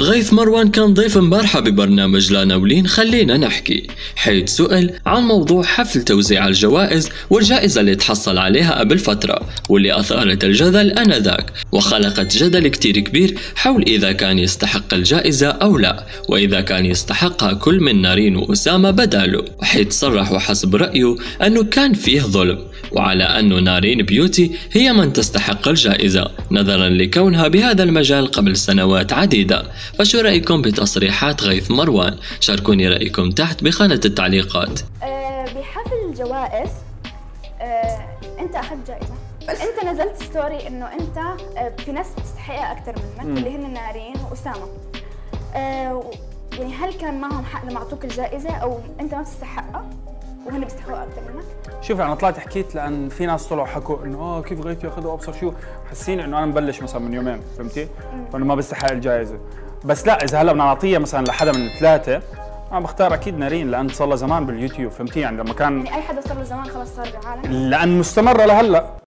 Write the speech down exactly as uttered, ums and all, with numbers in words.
غيث مروان كان ضيف امبارحة ببرنامج لا ناولين خلينا نحكي، حيث سئل عن موضوع حفل توزيع الجوائز والجائزة اللي تحصل عليها قبل فترة واللي أثارت الجدل آنذاك وخلقت جدل كتير كبير حول إذا كان يستحق الجائزة أو لا، وإذا كان يستحقها كل من نارين وأسامة بداله، وحيث صرح وحسب رأيه أنه كان فيه ظلم، وعلى أنه نارين بيوتي هي من تستحق الجائزة نظرا لكونها بهذا المجال قبل سنوات عديدة. فشو رأيكم بتصريحات غيث مروان؟ شاركوني رأيكم تحت بخانة التعليقات. أه بحفل الجوائز أه انت اخذت جائزة، انت نزلت ستوري انه انت أه في ناس بتستحقها اكثر منك اللي هن نارين وأسامة، أه يعني هل كان معهم حق لما اعطوك الجائزة او انت ما بتستحقها وهن بيستحقوها اكثر منك؟ شوف انا طلعت حكيت لان في ناس طلعوا حكوا انه اه كيف غيث ياخذها وابصر شو، حاسين انه انا مبلش مثلا من يومين، فهمتي؟ وانه ما بستحق الجائزه. بس لا، اذا هلا بدنا نعطيها مثلا لحدا من الثلاثه انا بختار اكيد نارين، لان صار لها زمان باليوتيوب، فهمتي؟ يعني لما كان يعني اي حدا صار له زمان خلص صار بالعالم، لان مستمره لهلا.